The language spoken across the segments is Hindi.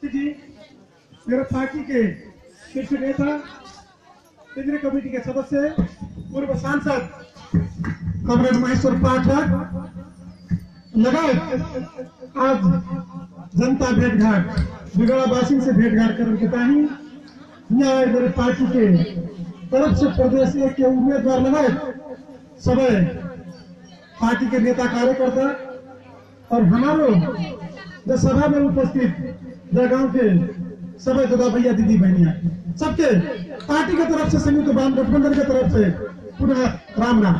जी मेरे पार्टी के शीर्ष नेता, केंद्रीय कमेटी के सदस्य, पूर्व सांसद कॉमरेड महेश्वर पाठक लगायत आज जनता भेंटघाट बिगड़ावासी से भेंटघाट करने के ताही यहाँ मेरे पार्टी के तरफ से प्रदेश एक के उम्मीदवार लगायत सब पार्टी के नेता कार्यकर्ता और हमारो जो सभा में उपस्थित गांव के सभी दादा भैया दीदी बहनिया सबके पार्टी के तरफ से, संयुक्त वाम गठबंधन के तरफ से पुनः राम राम।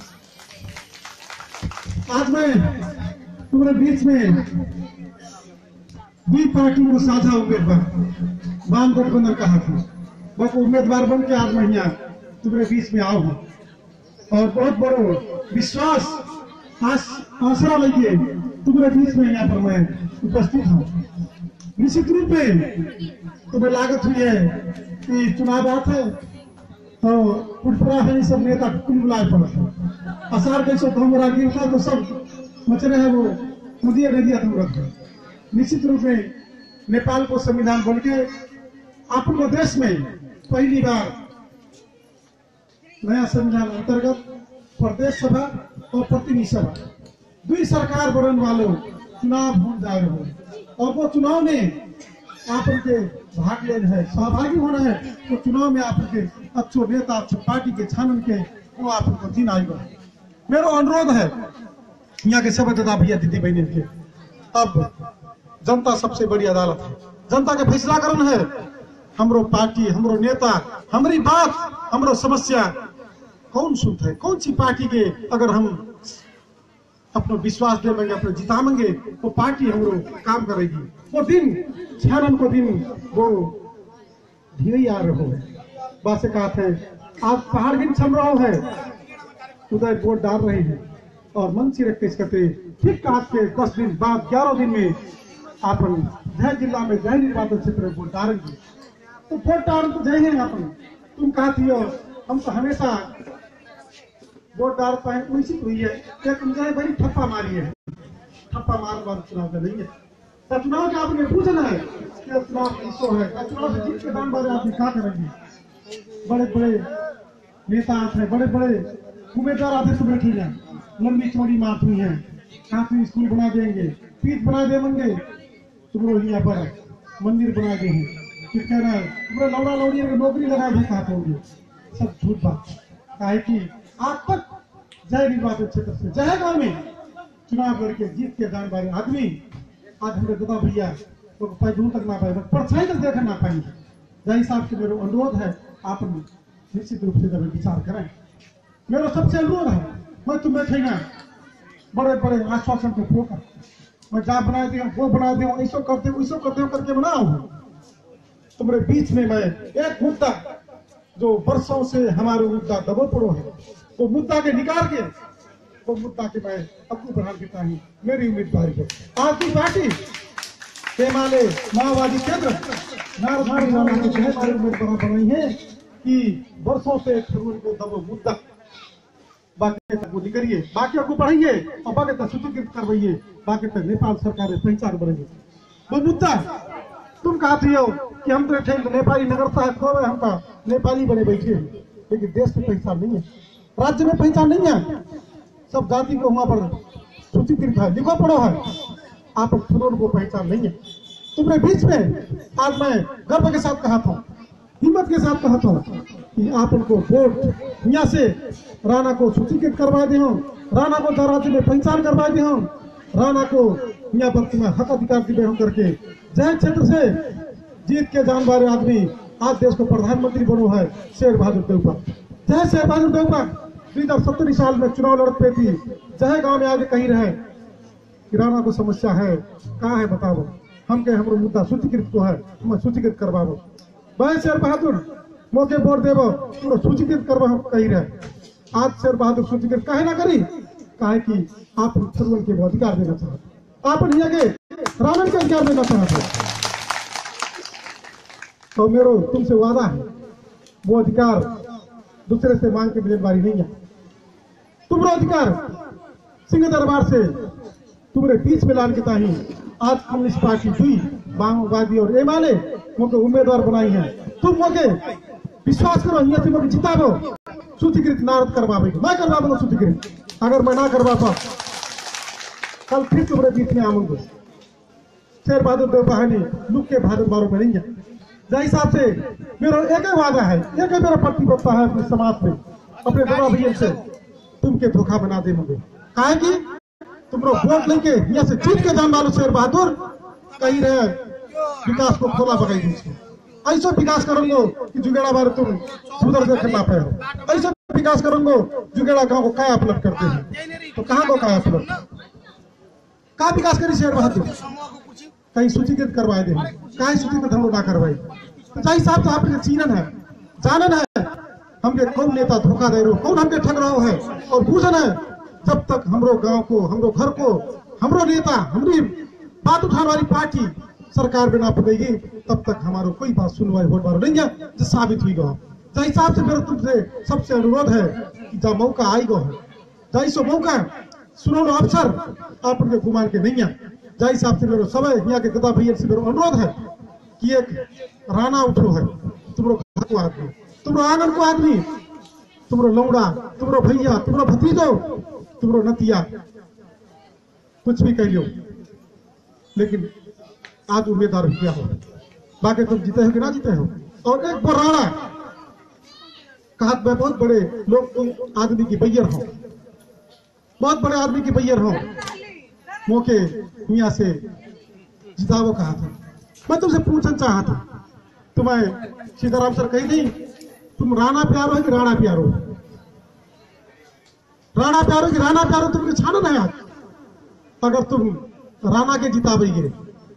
आज मैं तुम्हारे बीच में भी पार्टी को साझा उम्मीदवार वाम गठबंधन कहा था, वो उम्मीदवार बन के आज मैं यहाँ तुम्हारे बीच में आओ और बहुत बड़ो विश्वास आसरा लेके तुम्हारे बीच में यहाँ पर मैं उपस्थित हूँ। निश्चित रूप में तुम्हें लागत हुई है कि चुनाव आता है तो पुटपुरा है सब नेता कुल बुलाए पड़ा असार कैसे तो हमारा गिरता तो सब मच रहे हैं वो नदिया नदिया तुम रख। निश्चित रूप में नेपाल को संविधान बन के अपने देश में पहली बार नया संविधान अंतर्गत प्रदेश सभा और प्रतिनिधि सभा दुई सरकार बनने वालों चुनाव हो जा रहे हो और वो चुनाव में आप उनके भाग लेना है, सहभागी होना है। तो चुनाव में आप उनके अच्छो नेता अच्छो पार्टी के छानन के वो आप उनको दिन आएगा। मेरा अनुरोध है यहाँ के सभी दादा भैया दीदी बहनी के, अब जनता सबसे बड़ी अदालत है, जनता के फैसला करना है। हमरो पार्टी, हमरो नेता, हमारी बात, हमरो समस्या कौन सुनता है, कौन सी पार्टी के अगर हम अपना विश्वास देंगे, अपने जिताएंगे वो पार्टी हमरो काम करेगी। वो दिन छानन को दिन वो धीरे आ रहे हो बात से कहा थे आज पहाड़ दिन छम रहा है उधर वोट डाल रहे हैं और मन से रखते कहते ठीक आज के 10 दिन बाद 11 दिन में अपन जय जिला में जय निर्वाचन क्षेत्र में वोट डालेंगे। तो वोट डाल तो जय है अपन तुम कहती हो हम तो हमेशा वोट डाल पाए उसी हुई है लेकिन जय बड़ी ठप्पा मारी है, ठप्पा मार बार चुनाव में नहीं है। तो चुनाव का आपने पूछना है कि चुनाव किसो है, चुनाव से जीत के दान बारे आप क्या करेंगे। बड़े बड़े नेता आते हैं, बड़े बड़े उम्मीदवार आते सब बैठी है, लंबी चौड़ी मात हुई है, काफी स्कूल बना देंगे, पीठ बना देंगे, तुम यहाँ पर मंदिर बना देंगे, फिर कह रहा है तुम्हारे लौड़ा लौड़ी नौकरी लगा भी खाते होंगे, सब झूठ बात। काहे कि आज तक जय निर्वाचन क्षेत्र से जय गांव में चुनाव लड़के जीत के जाने वाले आदमी आज हमारे दादा भैया तो दूर तक ना पाए, परछाई तक देखा ना पाएंगे। जय हिसाब से मेरा अनुरोध है आप निश्चित रूप से जब विचार करें। मेरा सबसे अनुरोध है मैं तुम्हें बैठेगा बड़े बड़े आश्वासन को खोकर मैं जा बना दे वो बना दे ऐसा करते वैसा करते करके बनाओ। तुम्हारे बीच में मैं एक मुद्दा जो वर्षों से हमारे मुद्दा दबो पड़ो है वो मुद्दा के निकाल के वो मुद्दा के मैं अग्गू बढ़ा देता हूँ। मेरी उम्मीदवारी है आज की पार्टी पेमाले माओवादी केंद्र हमारे उम्मीदवार बनाई है कि वर्षों से को दबो मुद्दा बाकी तक निकलिए, बाकी को बढ़ाइए और बाकी तक सूचीकृत करवाइए, बाकी तक नेपाल सरकार पहचान बनेंगे। वो मुद्दा तुम कहती हो कि हम तो नेपाली नगर साहब को हम नेपाली बने बैठे हैं, लेकिन देश में पहचान नहीं है, राज्य में पहचान नहीं है, सब जाति को वहां पर सूचीकृत है, लिखो पढ़ो है, आप को पहचान नहीं है। तुम्हारे बीच में आज मैं गर्व के साथ कहा था, हिम्मत के साथ कहा था कि आप उनको वोट यहाँ से राणा को सूचीकृत करवा दे हो, राणा को राज्य में पहचान करवा दे हो, राणा को यहाँ पर तुम्हें हक अधिकार दिए हो करके जय क्षेत्र से जीत के जान वाले आदमी आज देश को प्रधानमंत्री बनो है शेर बहादुर देवपा। जय शेर बहादुर देवपा 2017 साल में चुनाव लड़ पे थी, जय गांव में आगे कहीं रहे किराना को समस्या है कहाँ है बताओ, हम कहे हमारा मुद्दा सूचीकृत को है तुम्हें सूचीकृत करवाओ। भाई शेर बहादुर मौके वोट देवो पूरा सूचीकृत करवा कहीं रहे। आज शेर बहादुर सूचीकृत कहे ना करी कहे कि आप सर्वन के अधिकार देना चाहते, आप यहाँ के रावण के अधिकार देना चाहते। तो मेरा तुमसे वादा है वो अधिकार दूसरे से मांग के जिम्मेदारी नहीं है, तुम्हारा अधिकार सिंह दरबार से तुम्हारे बीच में लाने के ताही आज कम्युनिस्ट पार्टी हुई माओवादी और एमाले मोके उम्मीदवार बनाई है। तुम मोके विश्वास करो यहाँ से मोके जिताबो सूचीकृत नारद करवावे मैं करवा दूंगा सूचीकृत। अगर मैं ना करवा पा कल फिर तुम्हारे बीच में आऊंगा। शेर बहादुर देवपाहनी लुक के बहादुर मारो में नहीं है। जय हिसाब से मेरा एक ही वादा है, एक ही मेरा प्रतिबद्धता है अपने समाज में, अपने बड़ा भैया से तुम के धोखा बना दे मुझे। काहे कि तुम लोग वोट लेके यहाँ से जीत के जान वालो शेर बहादुर कहीं रहे विकास को खोला बगाई दीजिए। ऐसा विकास करूंगो कि जुगेड़ा बारे तुम सुधर देखे ना पाए। ऐसा विकास करूंगो जुगेड़ा गांव को काया पलट करते हैं तो कहाँ को काया पलट का विकास करी शेर बहादुर कहीं सूचीकृत करवाए दे कहीं सूचीकृत हम लोग ना करवाए। तो चाहिए साहब तो आपके चीनन है जानन है हमके कौन नेता धोखा दे रहे हो कौन हमके ठग रहा है और बूझन है। जब तक हमरो गांव को हमरो घर को हमरो नेता हमारी बात उठाने वाली पार्टी सरकार में ना पड़ेगी तब तक हमारा कोई बात सुनवाई हो पा नहीं है जो साबित हुई गो। जय हिसाब से मेरा तुमसे सबसे अनुरोध है कि जब मौका आई गो है जय सो मौका सुनो अवसर आप उनके गुमान के नहीं है। जय हिसाब से मेरे समय यहाँ के गदा भैया से मेरा अनुरोध है कि एक राणा उठो है तुमरो घर को आदमी तुमरो आंगन को आदमी तुमरो लौड़ा तुमरो भैया तुमरो भतीजो तुमरो नतिया कुछ भी कह लो लेकिन आज उम्मीदवार किया हो बाकी तुम जीते हो कि ना जीते हो। और एक वो राणा कहा मैं बहुत बड़े लोग आदमी की बैयर हो बहुत बड़े आदमी की बैयर हो मौके दुनिया से जितावो कहा था। मैं तुमसे पूछना चाहा था तुम्हें सीताराम सर कही नहीं तुम राणा प्यारो है कि राणा प्यारो राणा प्यारो कि राणा प्यारो तुमने छानन है आज। अगर तुम राणा के जितावेगे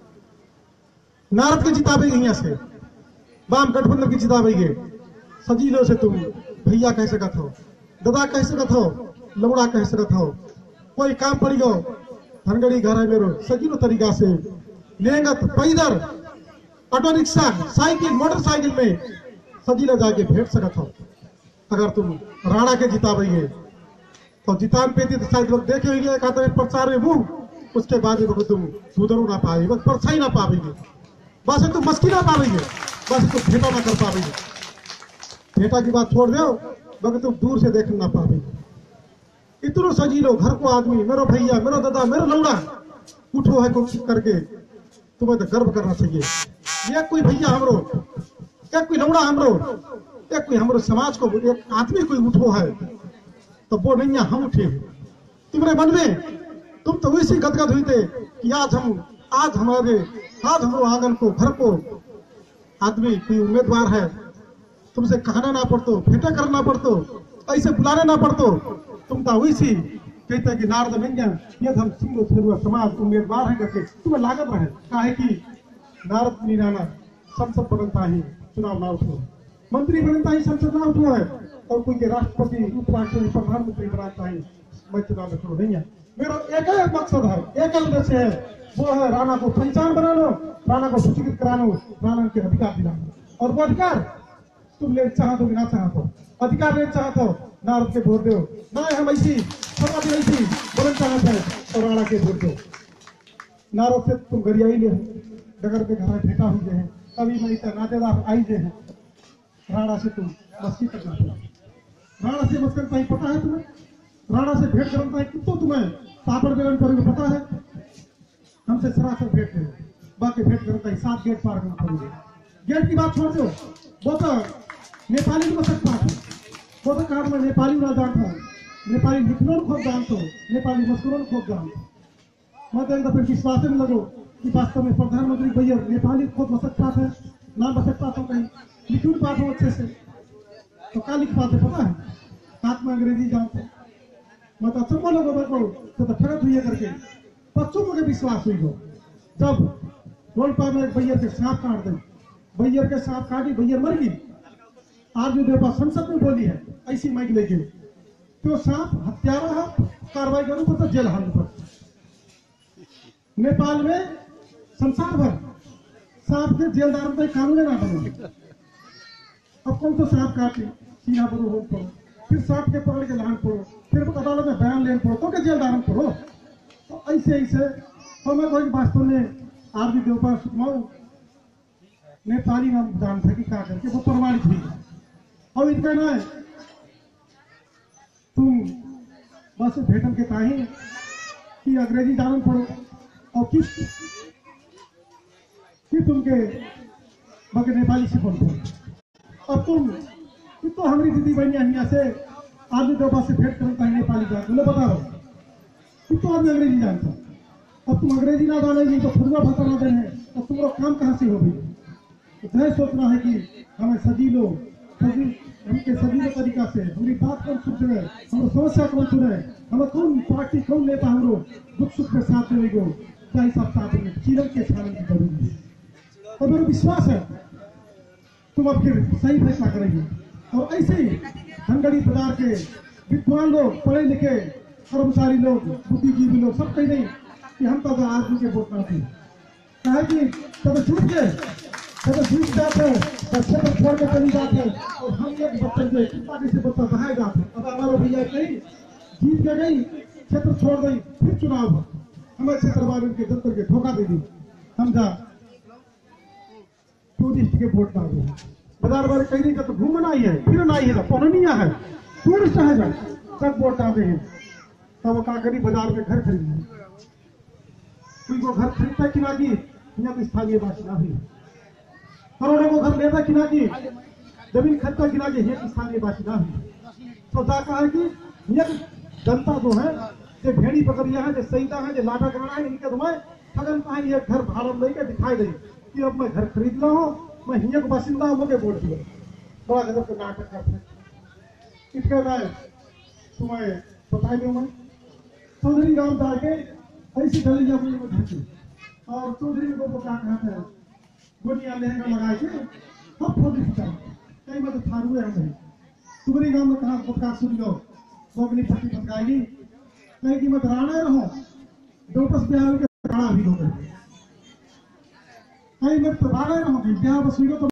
नारद के जितावेगे यहाँ से वाम गठबंधन के जितावेगे सजीलो से तुम भैया कह सकत हो दादा कह सकत हो लौड़ा कह सकत हो कोई काम पड़ी गो धनगढ़ी घर है मेरो सजीलो तरीका से लेंगत पैदल ऑटो रिक्शा साइकिल मोटरसाइकिल में सजीला जाके भेंट सकत हो। अगर तुम राणा के जितावेगे तो जितान पे तो शायद लोग देखे हुए कहते हैं प्रचार में मुंह उसके बाद तुम सुधरो ना पाएगी बस परछाई ना पाएगी बस तुम मस्की ना पाएगी बस तुम भेटा ना कर पाएगी। भेटा की बात छोड़ दो बस तुम दूर से देख ना पाएगी। इतनो सजीलो घर को आदमी मेरो भैया मेरो दादा मेरो लौड़ा उठो है कुछ करके तुम्हें तो गर्व करना चाहिए। एक कोई भैया हमरो एक कोई लौड़ा हमरो एक कोई हमरो समाज को एक आदमी कोई उठो है तो वो नहीं है हम उठे तुम्हारे मन में तुम तो वैसे गदगद हुई थे कि आज हमारे आंगन को घर को आदमी कोई उम्मीदवार है तुमसे कहना ना पड़तो भेंटे करना पड़तो ऐसे बुलाने ना पड़तो तुम तो वैसी कहते कि नारद नहीं ये हम सिंगो थेरुआ समाज उम्मीदवार है करके तुम्हें लागत रहे काहे कि नारद नीराना संसद बनता ही चुनाव ना उठो मंत्री बनता ही संसद ना उठो है और कोई के राष्ट्रपति उपराष्ट्रपति प्रधानमंत्री बनाता है मैं चुनाव में नहीं है। मेरा एक ही मकसद है एक ही उद्देश्य है वो है राणा को पहचान बना लो राणा को सूचीकृत करा लो राणा के अधिकार दिलाना और वो अधिकार तुम ले चाहते हो ना चाहते अधिकार ले चाहते हो नारद के वोट दो ना हम ऐसी समाज ऐसी बोलना चाहते हैं और राणा के वोट दो। नारद से तुम गरियाई ले डगर के घर भेटा हुए हैं कभी मैं नातेदार आई जे है राणा से तुम मस्ती करना राणा से मस्कर कहीं पता है तुम्हें राणा से भेंट करना है कितो तुम्हें पापड़ बेलन करोगे पता है हमसे सरासर भेंट है बाकी भेंट करता है 7 गेट पार करना पड़ेगा। गेट की बात छोड़ दो वो तो नेपाली में सकता है वो तो कार्ड में नेपाली ना जानता नेपाली लिखने खूब जानते हो नेपाली मस्कुरों खूब जानते मैं तो एक दफे विश्वास में लगो कि वास्तव में प्रधानमंत्री भैया नेपाली खुद बसक पात है ना बसक पात हो कहीं लिख नहीं पाते हो अच्छे से तो क्या लिख पाते पता है हाथ में अंग्रेजी जानते मैं तो अच्छा लोगों को तो ठगत हुई है करके बच्चों को विश्वास हुई हो जब रोड पर में बैयर के सांप काट दे बैयर के सांप काटी बैयर मर गई आज जो देवा संसद में बोली है ऐसी माइक लेके तो सांप हत्यारा है कार्रवाई करूं तो जेल हाल पर नेपाल में संसार भर सांप के जेलदार में कानून ना बने अब कौन तो सांप काटे सीना पर हो पड़ो फिर सांप के पकड़ के लान पड़ो फिर अदालत में बयान लेना पड़ो तो के जेलदार में पड़ो तो ऐसे हमें कोई वास्तव में आरती देवता सुकमाओ नेपाली में जान था कि क्या करके वो प्रमाणित हुई। और इतना ना तुम बस भेटन के ताही कि अंग्रेजी जानन पड़ो और कि तुमके मगर नेपाली से बोलते अब तुम तो हमारी दीदी बहनी यहाँ से आदमी देवता से भेंट करता है नेपाली जान बोले बता रहा तो आदमी अंग्रेजी जानता। अब तुम अंग्रेजी ना जानेगी तो खुदरा भाषा ना देने तो तुम्हारा काम कहाँ से होगी। तो यह सोचना है कि हमें हमके सजीलो तरीका से हमारी बात कौन सुन रहे, हमारी समस्या कौन सुने, हमें कौन पार्टी कौन नेता हमरो दुख सुख में साथ देगा क्या हिसाब से चीरन के छानन की जरूरी है। और मेरा विश्वास है तुम अब फिर सही फैसला करेंगे। और ऐसे ही धनगढ़ी बाजार के विद्वान लोग, पढ़े लिखे कर्मचारी लोग, बुद्धिजीवी लोग सब कह नहीं कि हम तो आदमी के वोट ना थे कहा कि जब झूठ जाते क्षेत्र छोड़ के चली जाते और हम एक बच्चे से पार्टी से बच्चा बहाए जाते। अब हमारे भैया कहीं जीत के गई क्षेत्र छोड़ गई फिर चुनाव हमें क्षेत्र वाले के जनता के धोखा दे दी हम जा टूरिस्ट के वोट डाल दो बाजार वाले कहीं नहीं तो घूमना ही है फिर ना ही है पौनिया है टूरिस्ट है सब वोट डालते हैं तब वो काकरी बाजार में घर खरीदे कोई को घर खरीदता कि ना कि यहाँ तो स्थानीय वासी ना हुई करोड़ों को घर लेता कि ना कि जमीन खरीदता कि ना कि यहाँ स्थानीय वासी ना हुई। तो जा कहा कि यह जनता जो है जो भेड़ी पकड़िया है जो सईदा है जो लाटा गड़ा है इनके तुम्हें ठगन कहा ये घर भाड़ा लेके दिखाई दे कि अब मैं घर खरीद ला हूँ मैं हिया को बासिंदा हूँ मुझे वोट दिया बड़ा गजब का नाटक करते इसके मैं तुम्हें बता दूं मैं चौधरी गांव जाके ऐसी गली जब में ढकी और चौधरी को क्या कहते हैं गोलियां लहंगा लगा के सब फोटो खिंचाई कई मत थारू है हम चौधरी गांव में कहा पक्का सुन लो बोगनी पट्टी पकाएगी कहीं की मत राणा रहो दोपस बिहार के राणा भी लोग कहीं मत राणा रहो बिहार बस तो